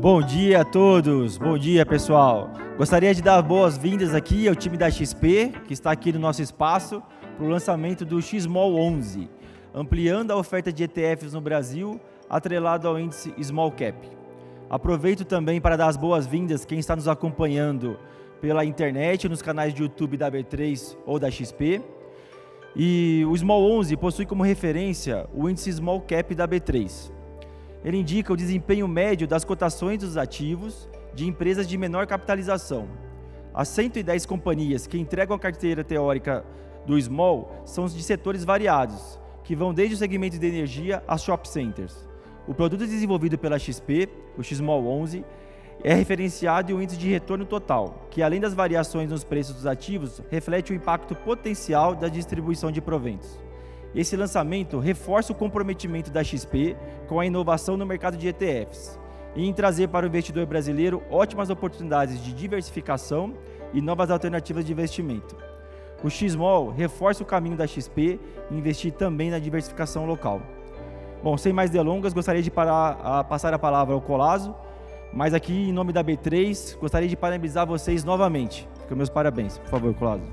Bom dia a todos, bom dia pessoal. Gostaria de dar boas-vindas aqui ao time da XP, que está aqui no nosso espaço, para o lançamento do XMall 11, ampliando a oferta de ETFs no Brasil, atrelado ao índice Small Cap. Aproveito também para dar as boas-vindas quem está nos acompanhando pela internet, nos canais de YouTube da B3 ou da XP. E o Small 11 possui como referência o índice Small Cap da B3. Ele indica o desempenho médio das cotações dos ativos de empresas de menor capitalização. As 110 companhias que entregam a carteira teórica do Small são de setores variados, que vão desde o segmento de energia a shopping centers. O produto desenvolvido pela XP, o XMall 11, é referenciado em um índice de retorno total, que além das variações nos preços dos ativos, reflete o impacto potencial da distribuição de proventos. Esse lançamento reforça o comprometimento da XP com a inovação no mercado de ETFs e em trazer para o investidor brasileiro ótimas oportunidades de diversificação e novas alternativas de investimento. O XMall reforça o caminho da XP e investir também na diversificação local. Bom, sem mais delongas, gostaria de passar a palavra ao Colasso, mas aqui, em nome da B3, gostaria de parabenizar vocês novamente. Fica meus parabéns. Por favor, Colasso.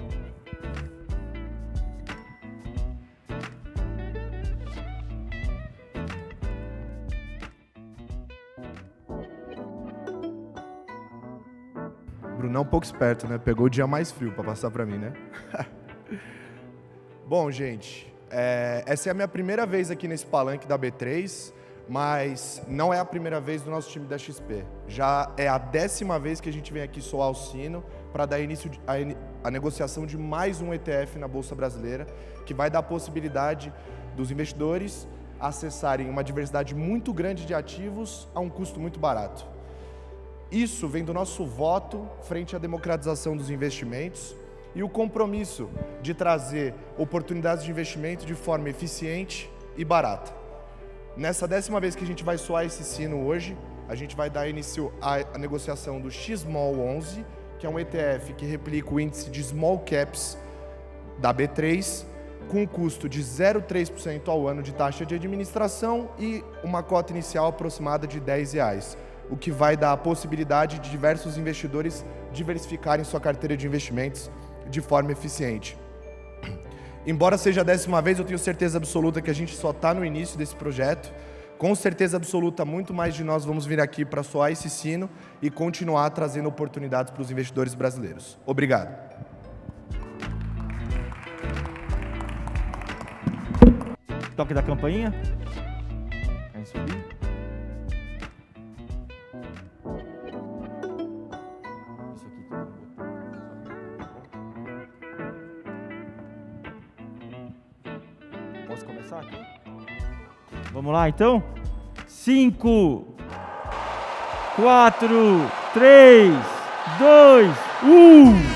Brunão é um pouco esperto, né? Pegou o dia mais frio para passar para mim, né? Bom, gente, essa é a minha primeira vez aqui nesse palanque da B3, mas não é a primeira vez do nosso time da XP. Já é a 10ª vez que a gente vem aqui soar o sino para dar início à negociação de mais um ETF na Bolsa Brasileira, que vai dar a possibilidade dos investidores acessarem uma diversidade muito grande de ativos a um custo muito barato. Isso vem do nosso voto frente à democratização dos investimentos e o compromisso de trazer oportunidades de investimento de forma eficiente e barata. Nessa 10ª vez que a gente vai soar esse sino hoje, a gente vai dar início à negociação do XMall 11, que é um ETF que replica o índice de Small Caps da B3, com um custo de 0,3% ao ano de taxa de administração e uma cota inicial aproximada de R$10, o que vai dar a possibilidade de diversos investidores diversificarem sua carteira de investimentos de forma eficiente. Embora seja a 10ª vez, eu tenho certeza absoluta que a gente só está no início desse projeto. Com certeza absoluta, muito mais de nós vamos vir aqui para soar esse sino e continuar trazendo oportunidades para os investidores brasileiros. Obrigado. Toque da campainha. Vai subir. Posso começar aqui? Vamos lá, então? 5, 4, 3, 2, 1...